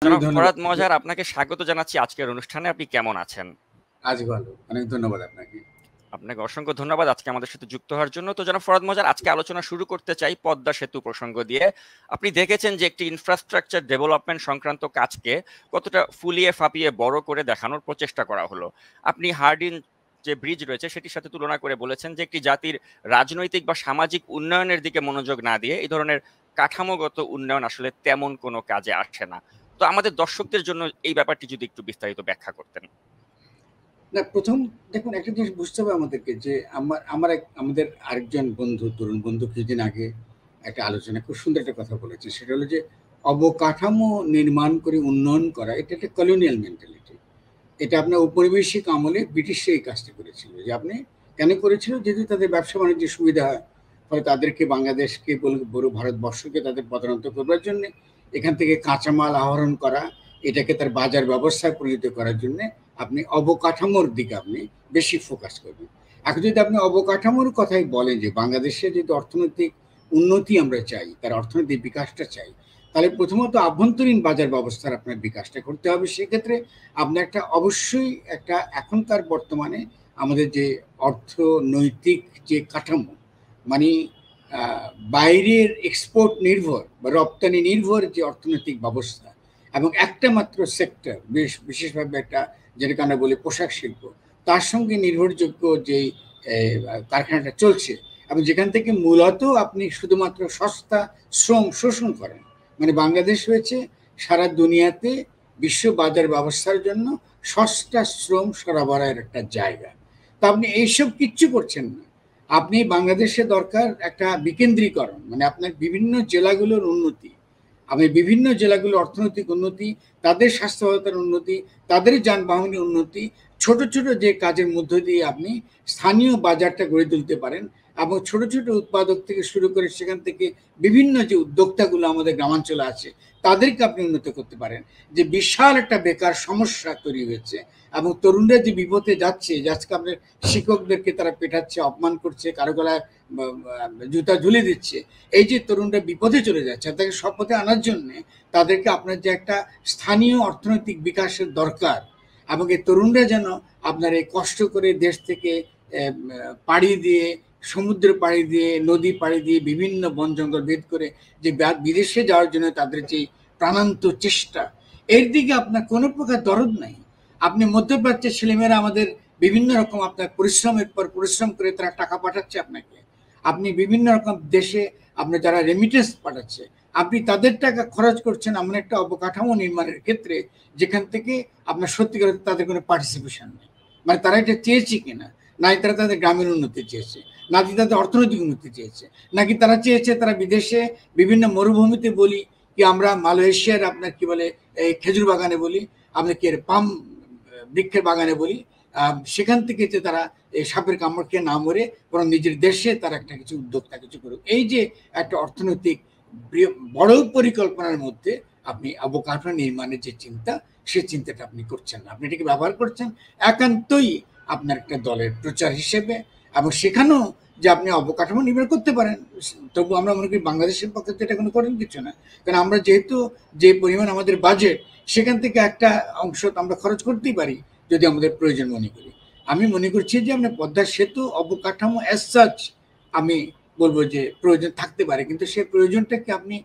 অনেক জনাব ধন্যবাদ। ফরহাদ মজার, আপনাকে স্বাগত জানাচ্ছি আজকের অনুষ্ঠানে। আপনি কেমন আছেন? আজ ভালো। অনেক ধন্যবাদ আপনাকে। আপনাকে অসংখ্য ধন্যবাদ আজকে আমাদের সাথে যুক্ত হওয়ার জন্য। তো জনাব ফরহাদ মজার, আজকে আলোচনা শুরু করতে চাই পদ্মা সেতু প্রসঙ্গ দিয়ে। আপনি দেখেছেন যে একটি ইনফ্রাস্ট্রাকচার ডেভেলপমেন্ট সংক্রান্ত কাজকে কতটা ফুলিয়ে ফাঁপিয়ে বড় করে দেখানোর প্রচেষ্টা করা হলো। আপনি হার্ডিন যে ব্রিজ রয়েছে সেটির সাথে তুলনা করে বলেছেন যে একটি জাতির রাজনৈতিক বা সামাজিক উন্নয়নের দিকে মনোযোগ না দিয়ে এই ধরনের কাঠামোগত উন্নয়ন আসলে তেমন কোনো কাজে আসে না। তো আমাদের দর্শকদের জন্য এই ব্যাপারটি যদি একটু বিস্তারিত ব্যাখ্যা করতেন। না, ১ম দেখুন, একটা জিনিস বুঝতে হবে আমাদেরকে যে আমাদের আরেকজন বন্ধু, তরুণ বন্ধু কিছুদিন আগে একটা আলোচনায় খুব সুন্দর একটা কথা বলেছে। সেটা হলো যে অবকাঠামো নির্মাণ করে উন্নয়ন করা এটা একটা কলোনিয়াল মেন্টালিটি। এটা আপনার ঔপনিবেশিক আমলে ব্রিটিশরা এই কাজটা করেছিল। যে আপনি কেন করেছিল? যেহেতু তাদের ব্যবসা বাণিজ্যের সুবিধা হয়। ফলে তাদেরকে বাংলাদেশকে বড় ভারতবর্ষকে তাদের প্রধানত করবার জন্যে এখান থেকে কাঁচামাল আহরণ করা, এটাকে তার বাজার ব্যবস্থায় পরিণত করার জন্যে আপনি অবকাঠামোর দিকে আপনি বেশি ফোকাস করবেন। এখন যদি আপনি অবকাঠামোর কথাই বলেন যে বাংলাদেশে যদি অর্থনৈতিক উন্নতি আমরা চাই, তার অর্থনৈতিক বিকাশটা চাই, তাহলে প্রথমত আভ্যন্তরীণ বাজার ব্যবস্থার আপনার বিকাশটা করতে হবে। সেক্ষেত্রে আপনার একটা অবশ্যই একটা এখনকার বর্তমানে আমাদের যে অর্থনৈতিক যে কাঠামো, মানে বাইরের এক্সপোর্ট নির্ভর বা রপ্তানি নির্ভর যে অর্থনৈতিক ব্যবস্থা এবং একটা মাত্র সেক্টর, বিশেষভাবে একটা যেটাকে আমরা বলি পোশাক শিল্প, তার সঙ্গে নির্ভরযোগ্য যেই কারখানাটা চলছে এবং যেখান থেকে মূলত আপনি শুধুমাত্র সস্তা শ্রম শোষণ করেন। মানে বাংলাদেশ হয়েছে সারা দুনিয়াতে বিশ্ব বাজার ব্যবস্থার জন্য সস্তা শ্রম সরবরাহের একটা জায়গা। তা আপনি এইসব কিচ্ছু করছেন না। আপনি বাংলাদেশে দরকার একটা বিকেন্দ্রীকরণ, মানে আপনার বিভিন্ন জেলাগুলোর উন্নতি, আপনি বিভিন্ন জেলাগুলোর অর্থনৈতিক উন্নতি, তাদের স্বাস্থ্য ব্যবস্থার উন্নতি, তাদের যানবাহনের উন্নতি, ছোট ছোট যে কাজের মধ্য দিয়ে আপনি স্থানীয় বাজারটা গড়ে তুলতে পারেন এবং ছোট ছোট উৎপাদক থেকে শুরু করে সেখান থেকে বিভিন্ন যে উদ্যোক্তাগুলো আমাদের গ্রামাঞ্চলে আছে তাদেরকে আপনি উন্নত করতে পারেন। যে বিশাল একটা বেকার সমস্যা তৈরি হয়েছে এবং তরুণরা যে বিপথে যাচ্ছে, যে আজকে আপনার শিক্ষকদেরকে তারা পেটাচ্ছে, অপমান করছে, কারো গলায় জুতা ঝুলে দিচ্ছে, এই যে তরুণরা বিপদে চলে যাচ্ছে, তাদেরকে সব পথে আনার জন্য তাদেরকে আপনার যে একটা স্থানীয় অর্থনৈতিক বিকাশের দরকার এবং এই তরুণরা যেন আপনার এই কষ্ট করে দেশ থেকে পাড়ি দিয়ে, সমুদ্র পাড়ি দিয়ে, নদী পাড়ি দিয়ে, বিভিন্ন বন জঙ্গল ভেদ করে যে বিদেশে যাওয়ার জন্য তাদের যে প্রাণান্ত চেষ্টা, এর দিকে আপনার কোনো প্রকার দরদ নাই। আপনি মধ্যপ্রাচ্যের ছেলেমেয়েরা আমাদের বিভিন্ন রকম আপনার পরিশ্রমের পর পরিশ্রম করে তারা টাকা পাঠাচ্ছে আপনাকে। আপনি বিভিন্ন রকম দেশে আপনি যারা রেমিটেন্স পাঠাচ্ছে, আপনি তাদের টাকা খরচ করছেন এমন একটা অবকাঠামো নির্মাণের ক্ষেত্রে যেখান থেকে আপনার সত্যিকার তাদের কোনো পার্টিসিপেশন নেই। মানে তারা এটা চেয়েছে কিনা, নাই তারা তাদের গ্রামের উন্নতি চেয়েছে, নাকি তাদের অর্থনৈতিক উন্নতি চেয়েছে, নাকি তারা চেয়েছে তারা বিদেশে বিভিন্ন মরুভূমিতে বলি কি আমরা মালয়েশিয়ার আপনার কি বলে এই খেজুর বাগানে বলি, আমরা কি পাম বৃক্ষের বাগানে বলি, সেখান থেকে যে তারা এই সাপের কামড় খেয়ে না মরে বরং নিজের দেশে তারা একটা কিছু উদ্যোক্তা কিছু করুক। এই যে একটা অর্থনৈতিক বড় পরিকল্পনার মধ্যে আপনি অবকাঠামো নির্মাণের যে চিন্তা, সেই চিন্তাটা আপনি করছেন না। আপনি এটাকে ব্যবহার করছেন একান্তই আপনার একটা দলের প্রচার হিসেবে, এবং সেখানেও যে আপনি অবকাঠামো নির্মাণ করতে পারেন, তবু আমরা মনে করি বাংলাদেশের পক্ষে তো এটা কোনো কঠিন কিছু না। কারণ আমরা যেহেতু যে পরিমাণ আমাদের বাজেট, সেখান থেকে একটা অংশ আমরা খরচ করতেই পারি যদি আমাদের প্রয়োজন মনে করি। আমি মনে করছি যে আমরা পদ্মা সেতু অবকাঠামো অ্যাজ সাচ আমি বলবো যে প্রয়োজন থাকতে পারে, কিন্তু সেই প্রয়োজনটাকে আপনি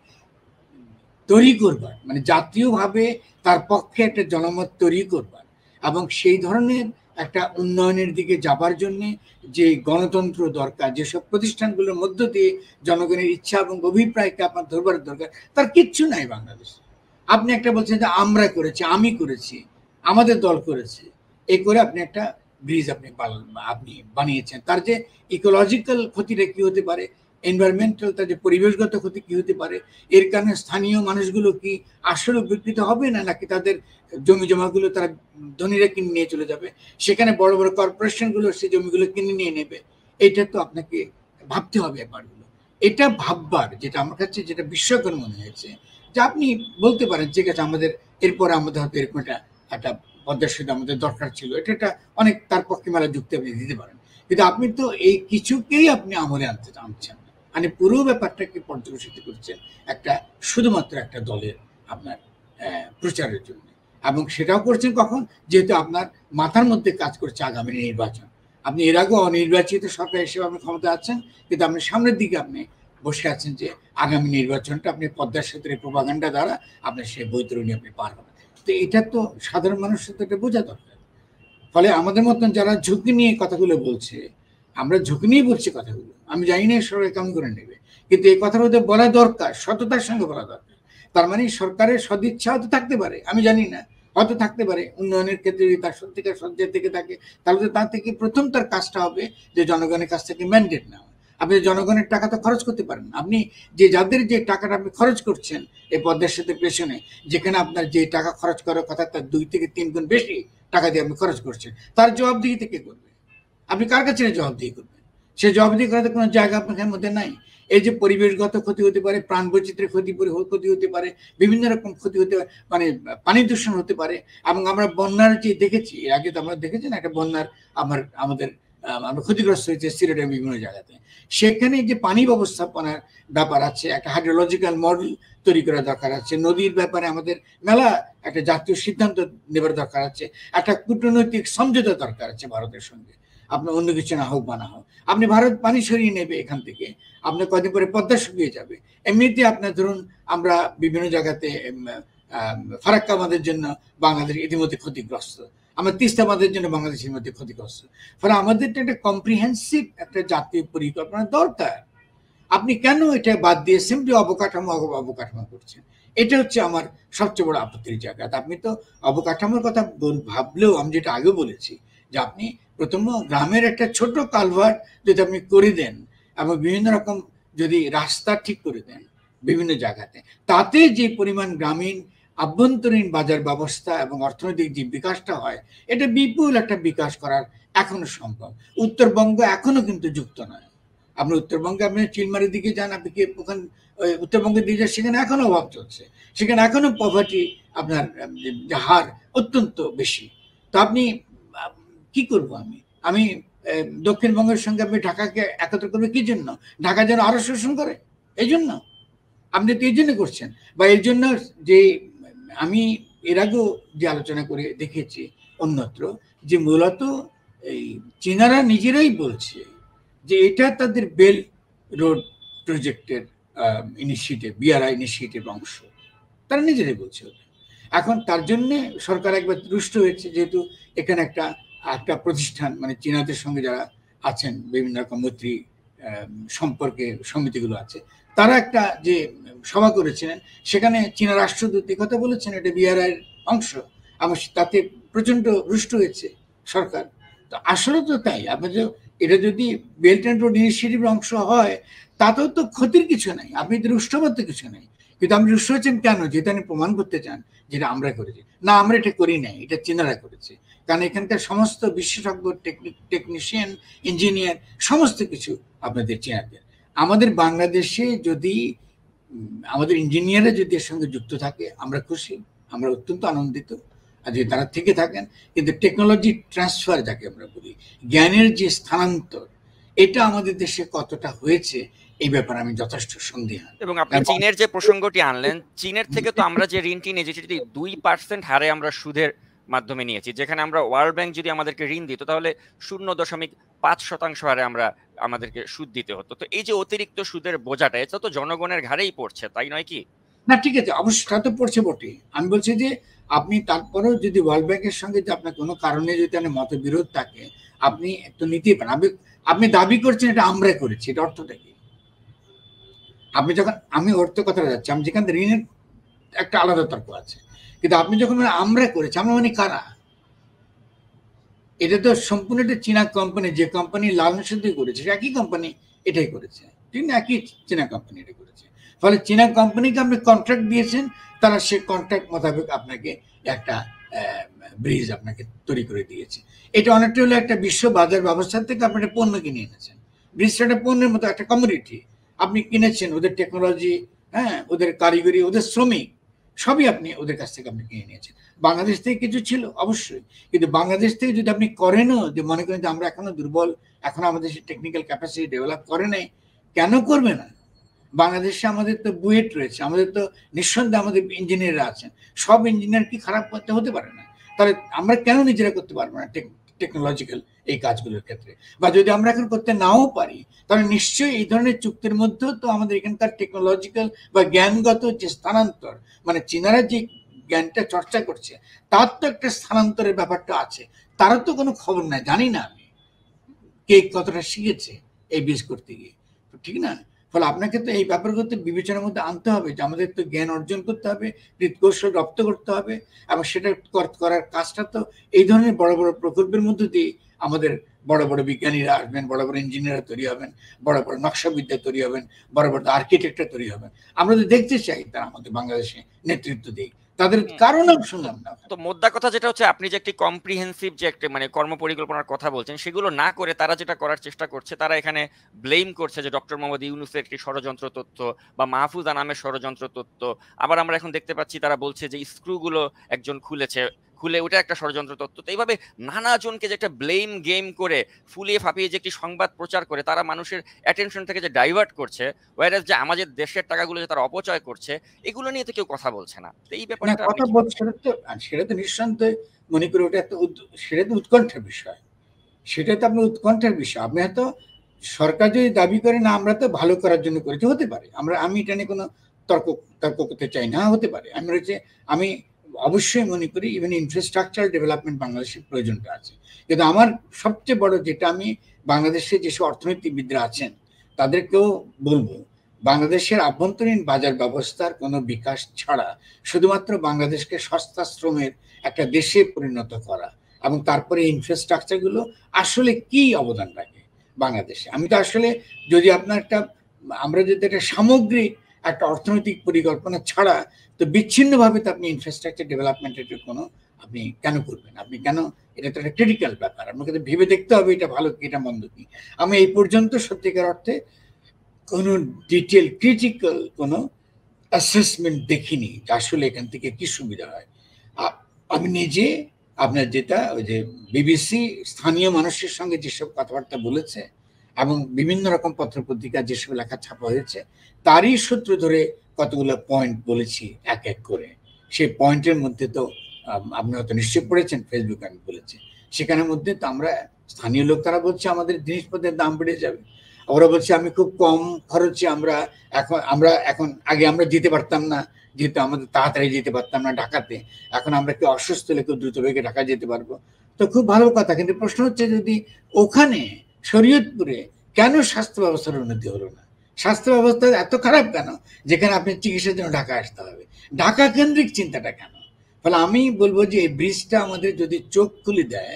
তৈরি করবার, মানে জাতীয়ভাবে তার পক্ষে একটা জনমত তৈরি করবার এবং সেই ধরনের একটা উন্নয়নের দিকে যাবার জন্যে যে গণতন্ত্র দরকার, যেসব প্রতিষ্ঠানগুলোর মধ্য দিয়ে জনগণের ইচ্ছা এবং অভিপ্রায়কে আপনার ধরবার দরকার, তার কিচ্ছু নাই বাংলাদেশে। আপনি একটা বলছেন যে আমরা করেছি, আমি করেছি, আমাদের দল করেছে, এই করে আপনি একটা ব্রিজ আপনি বানিয়েছেন। তার যে ইকোলজিক্যাল ক্ষতিটা কি হতে পারে, এনভায়রনমেন্টাল তার যে পরিবেশগত ক্ষতি কি হতে পারে, এর কারণে স্থানীয় মানুষগুলো কি আসলে উপকৃত হবে না, নাকি তাদের জমি জমাগুলো তারা ধনীরা কিনে নিয়ে চলে যাবে, সেখানে বড় বড় কর্পোরেশনগুলো সেই জমিগুলো কিনে নিয়ে নেবে। এটা তো আপনাকে ভাবতে হবে ব্যাপারগুলো। এটা ভাববার যেটা আমার কাছে যেটা বিস্ময়কর মনে হয়েছে, যে আপনি বলতে পারেন ঠিক আছে আমাদের এরপরে আমাদের হয়তো এরকম একটা পদ্মা সেতু আমাদের দরকার ছিল, এটা অনেক তার পক্ষে মেলা যুক্তি আপনি দিতে পারেন, কিন্তু আপনি তো এই কিছুকেই আপনি আমলে আনছেন না। মানে পুরো ব্যাপারটাকে পর্যবেসিত করছেন একটা শুধুমাত্র একটা দলের আপনার প্রচারের জন্য, এবং সেটাও করছেন কখন, যেহেতু আপনার মাথার মধ্যে কাজ করছে আগামী নির্বাচন। আপনি এর আগেও অনির্বাচিত সরকার হিসেবে আপনি ক্ষমতা আছেন, কিন্তু আপনি সামনের দিকে আপনি বসে আছেন যে আগামী নির্বাচনটা আপনি পদ্মা সেতুর প্রোপাগান্ডা দ্বারা আপনার সেই বৈতরণী আপনি পার হবেন। তো এটা তো সাধারণ মানুষের তো এটা বোঝা দরকার। ফলে আমাদের মতন যারা ঝুঁকি নিয়ে কথাগুলো বলছে, আমরা ঝুঁকি নিয়ে বলছি কথাগুলো, আমি জানি না সরকার কেমন করে নেবে, কিন্তু এই কথাটা ওদের বলা দরকার, সততার সঙ্গে বলা দরকার। তার মানে সরকারের সদিচ্ছা হয়তো থাকতে পারে, আমি জানি না, হয়তো থাকতে পারে উন্নয়নের ক্ষেত্রে যদি তার সত্যিকার সজ্জা থেকে থাকে, তাহলে তো তার থেকে প্রথম তার কাজটা হবে যে জনগণের কাছ থেকে ম্যান্ডেট নেওয়া। আপনি জনগণের টাকা তো খরচ করতে পারেন, আপনি যে যাদের যে টাকাটা আপনি খরচ করছেন এই পদ্মা সেতুর পেছনে, যেখানে আপনার যে টাকা খরচ করার কথা তার 2 থেকে 3 গুণ বেশি টাকা দিয়ে আপনি খরচ করছেন, তার জবাবদিহি থেকে করবে। আপনি কার কাছে জবাবদিহি করবেন? সে জবাবদিহি করার কোনো জায়গা আপনার মধ্যে নাই। এই যে পরিবেশগত ক্ষতি হতে পারে, প্রাণ বৈচিত্র্যের ক্ষতি হতে পারে, বিভিন্ন রকম ক্ষতি হতে পারে, মানে পানি দূষণ হতে পারে। এবং আমরা বন্যার যে দেখেছি, এর আগে তো আমরা দেখেছি না, একটা বন্যার আমাদের আমরা ক্ষতিগ্রস্ত হয়েছে সিলেটের বিভিন্ন জায়গাতে। সেখানে যে পানি ব্যবস্থাপনার ব্যাপার আছে, একটা হাইড্রোলজিক্যাল মডেল তৈরি করা দরকার আছে। নদীর ব্যাপারে আমাদের মেলা একটা জাতীয় সিদ্ধান্ত নেবার দরকার আছে। একটা কূটনৈতিক সমঝোতা দরকার আছে ভারতের সঙ্গে। আপনার অন্য কিছু না হোক বা না হোক, আপনি ভারত পানি সরিয়ে নেবে এখান থেকে, আপনার কদিন পরে পদ্মা শুকিয়ে যাবে। এমনিতে আপনার ধরুন আমরা বিভিন্ন জায়গাতে ফারাক্কা বাঁধের জন্য বাংলাদেশ ইতিমধ্যে ক্ষতিগ্রস্ত, আমরা তিস্তা বাঁধের জন্য বাংলাদেশের মধ্যে ক্ষতিগ্রস্ত। ফলে আমাদের একটা কম্প্রিহেন্সিভ একটা জাতীয় পরিকল্পনা দরকার। আপনি কেন এটা বাদ দিয়ে সিম্পলি অবকাঠামো করছেন? এটা হচ্ছে আমার সবচেয়ে বড় আপত্তির জায়গা। আপনি তো অবকাঠামোর কথা ভাবলেও আমি যেটা আগে বলেছি যে আপনি প্রথম গ্রামের একটা ছোট কালভার্ট যদি আপনি করে দেন এবং বিভিন্ন রকম যদি রাস্তা ঠিক করে দেন বিভিন্ন জায়গাতে, তাতে যে পরিমাণ গ্রামীণ আভ্যন্তরীণ বাজার ব্যবস্থা এবং অর্থনৈতিক যে বিকাশটা হয়, এটা বিপুল একটা বিকাশ করার এখনো সম্ভব। উত্তরবঙ্গ এখনো কিন্তু যুক্ত নয়। আপনি উত্তরবঙ্গে আপনি চিলমারির দিকে যান, আপনি কি ওখানে উত্তরবঙ্গের দিকে যান, সেখানে এখনো অভাব চলছে, সেখানে এখনো পভার্টি আপনার হার অত্যন্ত বেশি। তো আপনি কি করব আমি আমি দক্ষিণবঙ্গের সঙ্গে আপনি ঢাকাকে একত্র করবে কি জন্য? ঢাকা যেন আরো শোষণ করে, এই জন্য? আপনি তো এই জন্য করছেন, বা এর জন্য যে আমি এর আগেও যে আলোচনা করে দেখেছি অন্যত্র, যে মূলত এই চীনারা নিজেরাই বলছে যে এটা তাদের বেল রোড প্রজেক্টের ইনিশিয়েটিভ, বিআরআই ইনিশিয়েটিভ অংশ, তারা নিজেরাই বলছে। এখন তার জন্যে সরকার একবার রুষ্ট হয়েছে, যেহেতু এখানে একটা একটা প্রতিষ্ঠান, মানে চীনাদের সঙ্গে যারা আছেন বিভিন্ন রকম মৈত্রী সম্পর্কে সমিতিগুলো আছে, তারা একটা যে সভা করেছিলেন, সেখানে চীনা রাষ্ট্রদূত কথা বলেছেন এটা বিআরআইয়ের অংশ, এবং তাতে প্রচণ্ড রুষ্ট হয়েছে সরকার। তো আসলে তো তাই, আপনি যে এটা যদি বেল্ট অ্যান্ড রোড ইনিশিয়েটিভের অংশ হয়, তাতেও তো ক্ষতির কিছু নাই, আপনি তো রুষ্ট করতে কিছু নেই। কিন্তু আপনি রুষ্ট হচ্ছেন কেন? যেটা আপনি প্রমাণ করতে চান যেটা আমরা করেছি। না, আমরা এটা করি নাই, এটা চীনারা করেছে। কারণ এখানকার সমস্ত বিশেষজ্ঞ, টেকনিশিয়ান, ইঞ্জিনিয়ার, সমস্ত কিছু আপনাদের চীনাদের। আমাদের বাংলাদেশে যদি আমাদের ইঞ্জিনিয়াররা যদি এর সঙ্গে যুক্ত থাকে, আমরা খুশি, আমরা অত্যন্ত আনন্দিত। আর যদি তারা থেকে থাকেন, কিন্তু টেকনোলজি ট্রান্সফার যাকে আমরা বলি, জ্ঞানের যে স্থানান্তর, এটা আমাদের দেশে কতটা হয়েছে এই ব্যাপারে আমি যথেষ্ট সন্দিহান। এবং আপনি চীনের যে প্রসঙ্গটি আনলেন, চীনের থেকে তো আমরা যে ঋণটি নিয়েছি সেটি 2% হারে আমরা সুদের মাধ্যমে নিয়েছি, যেখানে আমরা ওয়ার্ল্ড ব্যাংক যদি আমাদেরকে ঋণ দিত তাহলে 0.5% হারে আমাদেরকে সুদ দিতে হতো। তো এই যে অতিরিক্ত সুদের বোঝাটা, এটা তো জনগণের ঘাড়েই পড়ছে, তাই নয় কি? না, ঠিক আছে, অবশ্যই তা তো পড়ছে বটে। আমি বলছি যে আপনি তারপরেও যদি ওয়ার্ল্ড ব্যাংকের সঙ্গে যে আপনার কোনো কারণে যদি আপনার মতবিরোধ থাকে, আপনি তো নিতেই পারেন। আপনি দাবি করছেন এটা আমরা করেছি, এটা অর্থটা কি? আপনি যখন, আমি অর্থ কথাটা যাচ্ছি, আমি যেখান থেকে ঋণের একটা আলাদা তর্ক আছে, কিন্তু আপনি যখন আমরা করেছি, আমরা মানে কারা? এটা তো সম্পূর্ণ একটা চীনা কোম্পানি, যে কোম্পানি লালন সাথে করেছে, একই কোম্পানি এটাই করেছে, ঠিক না? একই চীনা কোম্পানি এটা করেছে। ফলে চীনা কোম্পানিকে আপনি কন্ট্রাক্ট দিয়েছেন, তারা সে কন্ট্রাক্ট মোতাবেক আপনাকে একটা ব্রিজ আপনাকে তৈরি করে দিয়েছে। এটা অনেকটা হলো একটা বিশ্ব বাজার ব্যবস্থা থেকে আপনি একটা পণ্য কিনে এনেছেন। ব্রিজটা একটা পণ্যের মতো, একটা কমোডিটি আপনি কিনেছেন, ওদের টেকনোলজি, হ্যাঁ, ওদের কারিগরি, ওদের শ্রমিক, সবই আপনি ওদের কাছ থেকে আপনি কিনে নিয়েছেন। বাংলাদেশ থেকে কিছু ছিল অবশ্যই, কিন্তু বাংলাদেশ থেকে যদি আপনি করেনও, যে মনে করেন যে আমরা এখনো দুর্বল, এখনো আমাদের টেকনিক্যাল ক্যাপাসিটি ডেভেলপ করে নাই, কেন করবে না? বাংলাদেশে আমাদের তো বুয়েট রয়েছে, আমাদের তো নিঃসন্দেহে আমাদের ইঞ্জিনিয়াররা আছেন। সব ইঞ্জিনিয়ার কি খারাপ করতে হতে পারে না? তাহলে আমরা কেন নিজেরা করতে পারবো না টেকনোলজিক্যাল এই কাজগুলোর ক্ষেত্রে? বা যদি আমরা এখন করতে নাও পারি, তাহলে নিশ্চয়ই এই ধরনের চুক্তির মধ্যেও তো আমাদের এখানকার টেকনোলজিক্যাল বা জ্ঞানগত যে স্থানান্তর, মানে চীনারা যে জ্ঞানটা চর্চা করছে তার তো একটা স্থানান্তরের ব্যাপারটা আছে। তারও তো কোনো খবর নাই, জানি না আমি কে কতটা শিখেছে এই বীজ করতে গিয়ে, ঠিক না? ফলে আপনাকে তো এই ব্যাপারগুলো তো বিবেচনার মধ্যে আনতে হবে যে আমাদের তো জ্ঞান অর্জন করতে হবে, কৌশল রপ্ত করতে হবে, এবং সেটা করার কাজটা তো এই ধরনের বড় বড় প্রকল্পের মধ্যে দিয়ে আমাদের বড় বড় বিজ্ঞানীরা আসবেন, বড় বড় ইঞ্জিনিয়াররা তৈরি হবেন, বড় বড় নকশাবিদ্যা তৈরি হবেন, বড় বড় আর্কিটেক্টরা তৈরি হবেন। আমরা তো দেখতে চাই তারা আমাদের বাংলাদেশে নেতৃত্ব দিই, তাদের কারণ আমি শুনলাম না। তো মোদ্দা কথা যেটা হচ্ছে, আপনি যে একটি কম্প্রিহেন্সিভ যে একটা মানে কর্মপরিকল্পনার কথা বলছেন, সেগুলো না করে তারা যেটা করার চেষ্টা করছে, তারা এখানে ব্লেম করছে যে ডক্টর মোহাম্মদ ইউনূসের একটি ষড়যন্ত্র তথ্য বা মাহফুজ আনামের ষড়যন্ত্র তথ্য। আবার আমরা এখন দেখতে পাচ্ছি তারা বলছে যে স্ক্রুগুলো একজন খুলে ওটা একটা ষড়যন্ত্র তথ্য। তো এইভাবে নানা জনকে যে একটা ব্লেম গেম করে ফুলিয়ে ফাঁপিয়ে যে একটি সংবাদ প্রচার করে তারা মানুষের অ্যাটেনশন থেকে যে ডাইভার্ট করছে, ওয়ারাস যে আমাদের দেশের টাকাগুলো যে তারা অপচয় করছে, এগুলো নিয়ে তো কেউ কথা বলছে না। তো এই না, ব্যাপারটা আপনি কথা কি বলছে, ভাবছেন? সেটা তো নিঃসন্দেহে মনে করি ওটা একটা সেটা তো উৎকণ্ঠার বিষয়। সেটা তো আপনার উৎকণ্ঠার বিষয়। আপনি হয়তো সরকার যদি দাবি করে না আমরা তো ভালো করার জন্য করেছি, হতে পারে, আমি এটা নিয়ে কোনো তর্ক তর্ক করতে চাই না, হতে পারে। আমি অবশ্যই মনে করি ইভেন ইনফ্রাস্ট্রাকচার ডেভেলপমেন্ট বাংলাদেশের প্রয়োজনটা আছে। কিন্তু আমার সবচেয়ে বড় যেটা, আমি বাংলাদেশে যেসব অর্থনীতিবিদরা আছেন তাদেরকেও বলবো, বাংলাদেশের আভ্যন্তরীণ বাজার ব্যবস্থার কোনো বিকাশ ছাড়া শুধুমাত্র বাংলাদেশকে সস্তা শ্রমের একটা দেশে পরিণত করা এবং তারপরে ইনফ্রাস্ট্রাকচারগুলো আসলে কি অবদান রাখে বাংলাদেশে। আমি তো আসলে, যদি আপনার আমরা যদি একটা সামগ্রিক একটা অর্থনৈতিক পরিকল্পনা ছাড়া তো বিচ্ছিন্নভাবে তো আপনি ইনফ্রাস্ট্রাকচার ডেভেলপমেন্টের কোনো আপনি কেন করবেন? আপনি কেন? এটা তো একটা ক্রিটিক্যাল ব্যাপার, আপনাকে তো ভেবে দেখতে হবে এটা ভালো কি এটা মন্দ কি। আমি এই পর্যন্ত সত্যিকার অর্থে কোনো ডিটেল ক্রিটিক্যাল কোনো অ্যাসেসমেন্ট দেখিনি যে আসলে এখান থেকে কি সুবিধা হয়। আমি নিজে, আপনার যেটা ওই যে বিবিসি স্থানীয় মানুষের সঙ্গে যেসব কথাবার্তা বলেছে এবং বিভিন্ন রকম পত্রপত্রিকা যেসব লেখা ছাপা হয়েছে তারই সূত্র ধরে কতগুলো পয়েন্ট বলেছি এক এক করে। সেই পয়েন্টের মধ্যে তো আপনি হয়তো নিশ্চয়ই পড়েছেন, ফেসবুকে আমি বলেছি, সেখানের মধ্যে তো আমরা স্থানীয় লোক তারা বলছে আমাদের জিনিসপত্রের দাম বেড়ে যাবে। ওরা বলছে আমি খুব কম খরচে এখন আগে আমরা যেতে পারতাম না, যেহেতু আমাদের তাড়াতাড়ি যেতে পারতাম না ঢাকাতে, এখন আমরা কেউ অসুস্থ হলে খুব দ্রুত বেগে ঢাকা যেতে পারবো। তো খুব ভালো কথা, কিন্তু প্রশ্ন হচ্ছে যদি ওখানে শরীয়তপুরে কেন স্বাস্থ্য ব্যবস্থার উন্নতি হলো না? স্বাস্থ্য ব্যবস্থা এত খারাপ কেন যেখানে আপনি চিকিৎসার জন্য ঢাকা আসতে হবে? ঢাকা কেন্দ্রিক চিন্তাটা কেন? ফলে আমি বলবো যে এই ব্রিজটা আমাদের যদি চোখ খুলে দেয়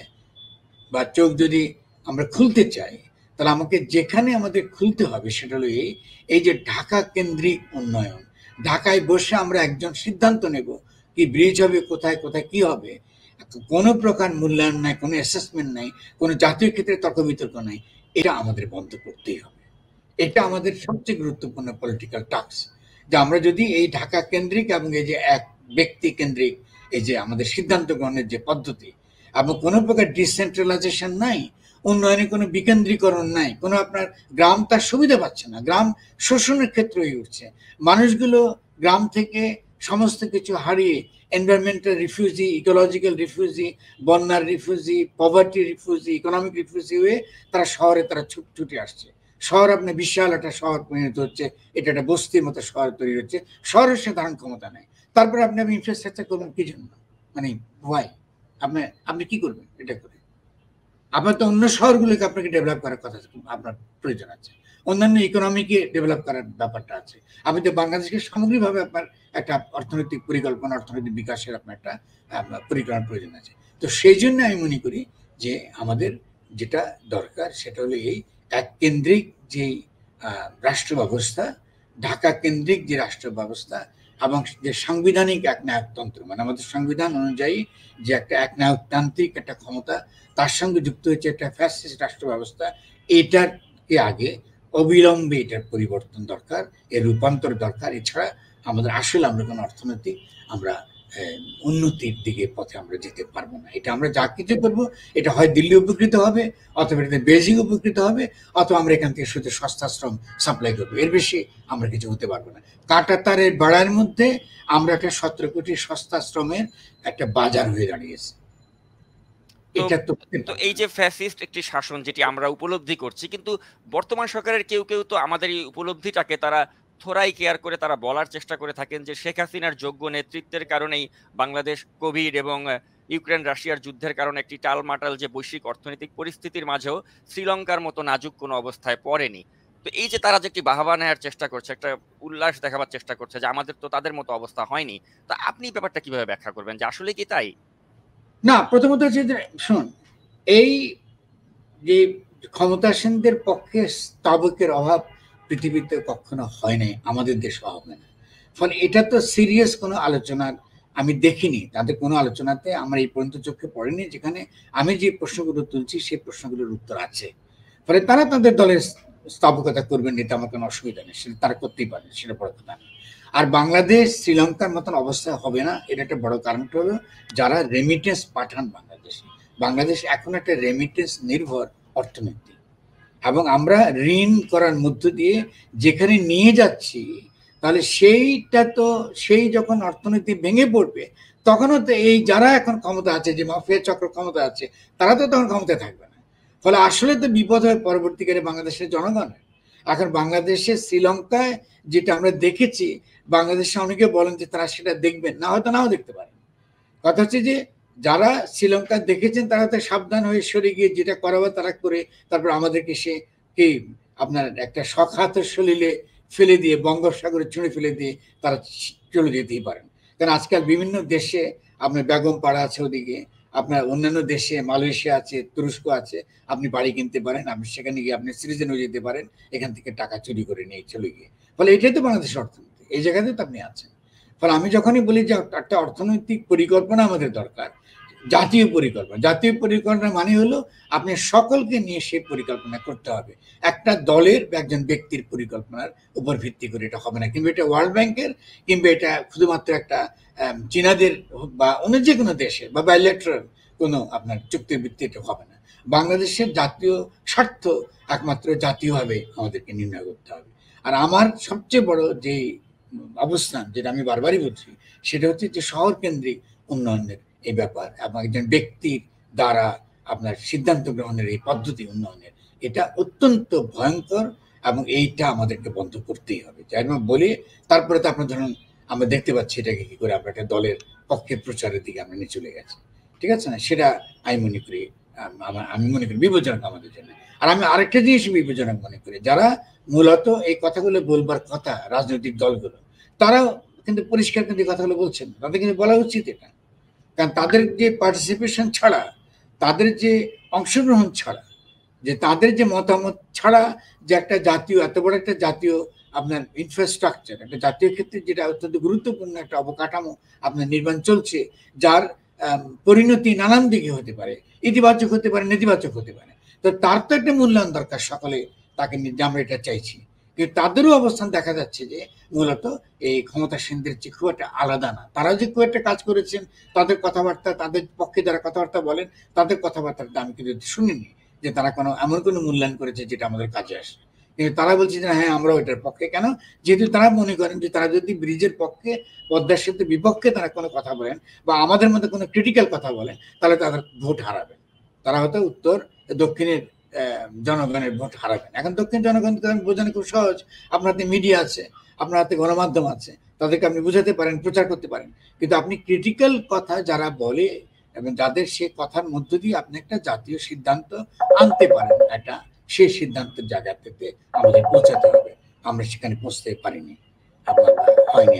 বা চোখ যদি আমরা খুলতে চাই, তাহলে আমাকে যেখানে আমাদের খুলতে হবে সেটা হলো এই যে ঢাকা কেন্দ্রিক উন্নয়ন। ঢাকায় বসে আমরা একজন সিদ্ধান্ত নেব কি ব্রিজ হবে, কোথায় কোথায় কি হবে, কোনো প্রকার মূল্যায়ন নাই, কোনো অ্যাসেসমেন্ট নাই, কোনো জাতীয় ক্ষেত্রে তর্ক বিতর্ক নাই। এটা আমাদের বন্ধ করতেই হবে। এটা আমাদের সবচেয়ে গুরুত্বপূর্ণ পলিটিক্যাল টাস্ক, যে আমরা যদি এই ঢাকা কেন্দ্রিক এবং এই যে এক ব্যক্তি কেন্দ্রিক এই যে আমাদের সিদ্ধান্ত গ্রহণের যে পদ্ধতি এবং কোনো প্রকার ডিসেন্ট্রালাইজেশন নাই, উন্নয়নে কোনো বিকেন্দ্রীকরণ নাই, কোনো আপনার গ্রাম তার সুবিধা পাচ্ছে না, গ্রাম শোষণের ক্ষেত্র হয়ে উঠছে, মানুষগুলো গ্রাম থেকে সমস্ত কিছু হারিয়ে এনভায়রনমেন্টাল রিফিউজি, ইকোলজিক্যাল রিফিউজি, বন্যার refugee, poverty refugee, economic refugee হয়ে তারা শহরে তারা ছুটে আসছে। শহর আপনার বিশাল একটা শহর পরিণত হচ্ছে, এটা একটা বস্তির মতো শহর তৈরি হচ্ছে, শহরের সে ধারণ ক্ষমতা নেই। তারপরে আপনি ইনফ্রাস্ট্রাকচার করবেন কি জন্য? মানে হোয়াই? আপনি আপনি কি করবেন এটা করে? আপনার তো অন্য শহরগুলোকে আপনাকে ডেভেলপ করার কথা, আপনার প্রয়োজন আছে, অন্যান্য ইকোনমিকে ডেভেলপ করার ব্যাপারটা আছে। আপনি তো বাংলাদেশকে সামগ্রিকভাবে আপনার একটা অর্থনৈতিক পরিকল্পনা, অর্থনৈতিক বিকাশের আপনার একটা পরিকল্পনার প্রয়োজন আছে। তো সেই জন্য আমি মনে করি যে আমাদের যেটা দরকার সেটা হলো এই এক কেন্দ্রিক যে রাষ্ট্র ব্যবস্থা, ঢাকা কেন্দ্রিক যে রাষ্ট্র ব্যবস্থা এবং যে সাংবিধানিক একনায়কতন্ত্র, মানে আমাদের সংবিধান অনুযায়ী যে একটা একনায়কতান্ত্রিক একটা ক্ষমতা, তার সঙ্গে যুক্ত হচ্ছে একটা ফ্যাসিস্ট রাষ্ট্র ব্যবস্থা, এটাকে আগে অবিলম্বে এটার পরিবর্তন দরকার, এর রূপান্তর দরকার। এছাড়া আমরা কোনো অর্থনৈতিক আমরা উন্নতির দিকে পথে আমরা যেতে পারবো না। এটা আমরা যা কিছু করবো, এটা হয় দিল্লি উপকৃত হবে, অথবা এটাতে বেজিং উপকৃত হবে, অথবা আমরা এখান থেকে শুধু সস্তা শ্রম সাপ্লাই করবো, এর বেশি আমরা কিছু হতে পারবো না। কাঁটা তারের বেড়ার মধ্যে আমরা একটা 17 কোটি সস্তা শ্রমের একটা বাজার হয়ে দাঁড়িয়েছে। তো এটা তো তো এই যে ফ্যাসিস্ট একটি শাসন যেটি আমরা উপলব্ধি করছি, কিন্তু বর্তমান সরকারের কেউ কেউ তো আমাদের এই উপলব্ধিটাকে তারা থোড়াই কেয়ার করে তারা বলার চেষ্টা করে থাকেন যে শেখ হাসিনার যোগ্য নেতৃত্বের কারণেই বাংলাদেশ কোভিড এবং ইউক্রেন রাশিয়ার যুদ্ধের কারণে একটি টালমাটাল যে বৈশ্বিক অর্থনৈতিক পরিস্থিতির মাঝেও শ্রীলঙ্কার মতো নাজুক কোনো অবস্থায় পড়েনি। তো এই যে তারা যে একটি বাহবা নেওয়ার চেষ্টা করছে, একটা উল্লাস দেখাবার চেষ্টা করছে যে আমাদের তো তাদের মতো অবস্থা হয়নি, তো আপনি ব্যাপারটা কিভাবে ব্যাখ্যা করবেন যে আসলে কি তাই? না, প্রথমত হচ্ছে যে শোন, এই যে ক্ষমতাসীনদের পক্ষে স্তাবকের অভাব পৃথিবীতে কখনো হয় নাই, আমাদের দেশে হবে না। ফলে এটা তো সিরিয়াস কোনো আলোচনার আমি দেখিনি, তাদের কোনো আলোচনাতে আমার এই পর্যন্ত চোখে পড়েনি যেখানে আমি যে প্রশ্নগুলো তুলছি সেই প্রশ্নগুলোর উত্তর আছে। ফলে তারা তাদের দলের স্থাপকতা করবেন, এতে আমার কোনো অসুবিধা নেই, সেটা তারা করতেই পারে, সেটা বড় কথা না। আর বাংলাদেশ শ্রীলঙ্কার মতন অবস্থা হবে না, এটা একটা বড় কারণটা হলো যারা রেমিটেন্স পাঠান বাংলাদেশে। বাংলাদেশ এখন একটা রেমিটেন্স নির্ভর অর্থনীতি, এবং আমরা ঋণ করার মধ্য দিয়ে যেখানে নিয়ে যাচ্ছি, তাহলে সেইটা তো সেই যখন অর্থনীতি ভেঙে পড়বে তখনও তো এই যারা এখন ক্ষমতা আছে, যে মাফিয়া চক্র ক্ষমতা আছে, তারা তো তখন ক্ষমতায় থাকবে না। ফলে আসলে তো বিপদ হয় পরবর্তীকালে বাংলাদেশের জনগণের। এখন বাংলাদেশে শ্রীলঙ্কায় যেটা আমরা দেখেছি, বাংলাদেশে অনেকে বলেন যে তারা সেটা দেখবেন না, হয়তো নাও দেখতে পারেন। কথা হচ্ছে যে যারা শ্রীলঙ্কা দেখেছেন তারা তো সাবধান হয়ে সরে গিয়ে যেটা করাবে তারা করে, তারপর আমাদেরকে সে কি আপনার একটা সখাত সলিলে ফেলে দিয়ে বঙ্গোপসাগরে ছুঁড়ে ফেলে দিয়ে তারা চলে যেতেই পারেন। কারণ আজকাল বিভিন্ন দেশে আপনার বেগম পাড়া আছে, ওদিকে আপনার অন্যান্য দেশে মালয়েশিয়া আছে, তুরস্ক আছে, আপনি বাড়ি কিনতে পারেন, আপনি সেখানে গিয়ে আপনি সিটিজেন হয়ে যেতে পারেন, এখান থেকে টাকা চুরি করে নিয়ে চলে গিয়ে। ফলে এটাই তো বাংলাদেশের অর্থনীতি, এই জায়গাতে তো আপনি আছেন। ফলে আমি যখনই বলি যে একটা অর্থনৈতিক পরিকল্পনা আমাদের দরকার, জাতীয় পরিকল্পনা, জাতীয় পরিকল্পনা মানে হলো আপনি সকলকে নিয়ে সেই পরিকল্পনা করতে হবে। একটা দলের বা একজন ব্যক্তির পরিকল্পনার উপর ভিত্তি করে এটা হবে না, কিংবা এটা ওয়ার্ল্ড ব্যাংকের, কিংবা এটা শুধুমাত্র একটা চীনাদের বা অন্য যে কোনো দেশের বা বাইলেটারাল কোনো আপনার চুক্তির ভিত্তিতে হবে না। বাংলাদেশের জাতীয় স্বার্থ একমাত্র জাতীয়ভাবে আমাদেরকে নির্ণয় করতে হবে। আর আমার সবচেয়ে বড় যে অবস্থান, যেটা আমি বারবারই বলছি, সেটা হচ্ছে যে শহর কেন্দ্রিক উন্নয়নের এই ব্যাপার এবং একজন ব্যক্তির দ্বারা আপনার সিদ্ধান্ত গ্রহণের এই পদ্ধতি উন্নয়নের, এটা অত্যন্ত ভয়ঙ্কর, এবং এইটা আমাদেরকে বন্ধ করতেই হবে। যাই বলি, তারপরে তো আপনার ধরুন আমরা দেখতে পাচ্ছি এটাকে কি করে আমরা একটা দলের পক্ষে প্রচারের দিকে আমরা নিয়ে চলে গেছি, ঠিক আছে না? সেটা আমি মনে করি আমি মনে করি বিপজ্জনক আমাদের জন্য। আর আমি আরেকটা জিনিস বিপজ্জনক মনে করি, যারা মূলত এই কথাগুলো বলবার কথা, রাজনৈতিক দলগুলো, তারাও কিন্তু পরিষ্কার কিন্তু এই কথাগুলো বলছেন, তাদের কিন্তু বলা উচিত এটা। কারণ তাদের যে পার্টিসিপেশন ছাড়া, তাদের যে অংশগ্রহণ ছাড়া, যে তাদের যে মতামত ছাড়া, যে একটা জাতীয় এত বড় একটা জাতীয় আপনার ইনফ্রাস্ট্রাকচার, একটা জাতীয় ক্ষেত্রে যেটা অত্যন্ত গুরুত্বপূর্ণ একটা অবকাঠামো আপনার নির্মাণ চলছে, যার পরিণতি নানান দিকে হতে পারে, ইতিবাচক হতে পারে, নেতিবাচক হতে পারে। তো তার তো একটা মূল্যায়ন দরকার সকলে, তাকে আমরা এটা চাইছি। কিন্তু তাদেরও অবস্থান দেখা যাচ্ছে যে মূলত এই ক্ষমতাসীনদের যে খুব একটা আলাদা না, তারা যে খুব একটা কাজ করেছেন, তাদের কথাবার্তা, তাদের পক্ষে যারা কথাবার্তা বলেন, তাদের কথাবার্তাটা আমি কিন্তু শুনিনি যে তারা কোনো এমন কোনো মূল্যায়ন করেছে যেটা আমাদের কাজে আসে। কিন্তু তারা বলছে যে হ্যাঁ আমরাও এটার পক্ষে। কেন? যেহেতু তারা মনে করেন যে তারা যদি ব্রিজের পক্ষে, পদ্মা সেতুর বিপক্ষে তারা কোনো কথা বলেন বা আমাদের মধ্যে কোনো ক্রিটিক্যাল কথা বলেন, তাহলে তাদের ভোট হারাবেন। তারা হয়তো উত্তর দক্ষিণের জনগণের ভোট হারাবেন। এখন দক্ষিণ জনগণকে বোঝানো খুব সহজ, আপনার হাতে মিডিয়া আছে, আপনার হাতে গণমাধ্যম আছে, তাদেরকে আপনি বুঝাতে পারেন, প্রচার করতে পারেন। কিন্তু আপনি ক্রিটিক্যাল কথা যারা বলে এবং যাদের সে কথার মধ্য দিয়ে আপনি একটা জাতীয় সিদ্ধান্ত আনতে পারেন, একটা সেই সিদ্ধান্তের জায়গা থেকে আমাদের পৌঁছাতে হবে। আমরা সেখানে পৌঁছতে পারিনি, আপনার হয়নি।